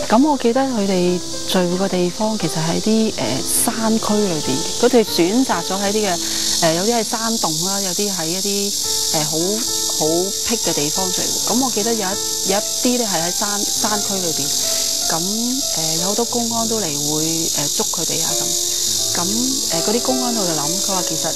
咁我記得佢哋聚會嘅地方其實喺啲山區裏邊，佢哋選擇咗喺啲嘅有啲係山洞啦，有啲喺一啲好僻嘅地方聚會。咁我記得有一啲咧係喺山區裏邊，咁有好多公安都嚟會捉佢哋啊咁嗰啲公安度就諗，佢話其實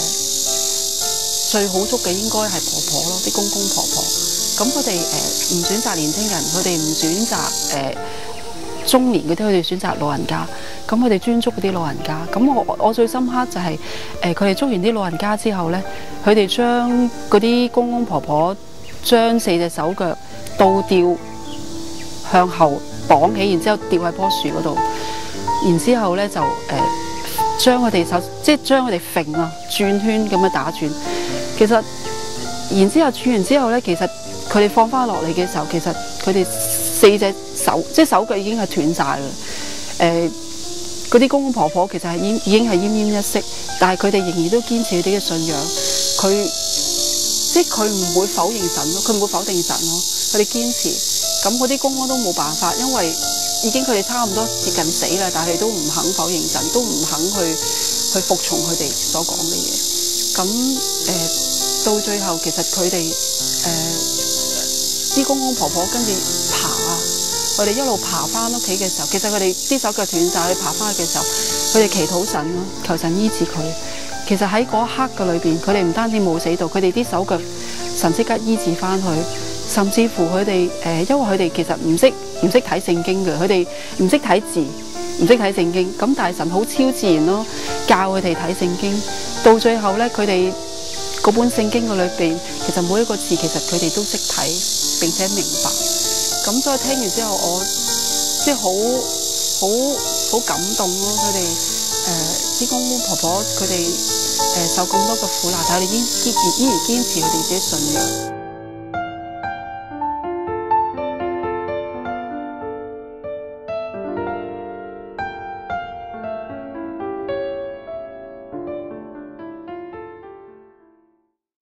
最好捉嘅應該係婆婆咯，啲公公婆婆。咁佢哋唔選擇年輕人，佢哋唔選擇中年嗰啲，佢哋選擇老人家。咁佢哋專捉嗰啲老人家。咁我最深刻就係佢哋捉完啲老人家之後咧，佢哋將嗰啲公公婆婆將4隻手腳倒吊向後綁起，然之後吊喺棵樹嗰度，然之後咧就將佢哋手即係將佢哋揈啊轉圈咁樣打轉。其實然之後轉完之後咧，其實佢哋放翻落嚟嘅時候，其實佢哋4隻手即係手腳已經係斷晒啦。嗰啲公公婆婆其實已經係奄奄一息，但係佢哋仍然都堅持佢哋嘅信仰。佢唔會否認神咯，佢唔會否定神咯，佢哋堅持。咁嗰啲公安都冇辦法，因為已經佢哋差唔多接近死啦，但係都唔肯否認神，都唔肯去服從佢哋所講嘅嘢。咁到最後其實佢哋啲公公婆婆跟住爬啊，佢哋一路爬翻屋企嘅時候，其實佢哋啲手腳斷晒，佢爬翻去嘅時候，佢哋祈禱神咯，求神醫治佢。其實喺嗰一刻嘅裏邊，佢哋唔單止冇死到，佢哋啲手腳神即刻醫治翻佢，甚至乎佢哋因為佢哋其實唔識睇聖經嘅，佢哋唔識睇字，唔識睇聖經。咁但係神好超自然咯，教佢哋睇聖經。到最後咧，佢哋嗰本聖經嘅裏邊，其實每一個字其實佢哋都識睇並且明白。咁所以聽完之後，我即係好感動咯。佢哋啲公公婆婆佢哋受咁多嘅苦難，但係佢哋依然堅持佢哋自己信仰。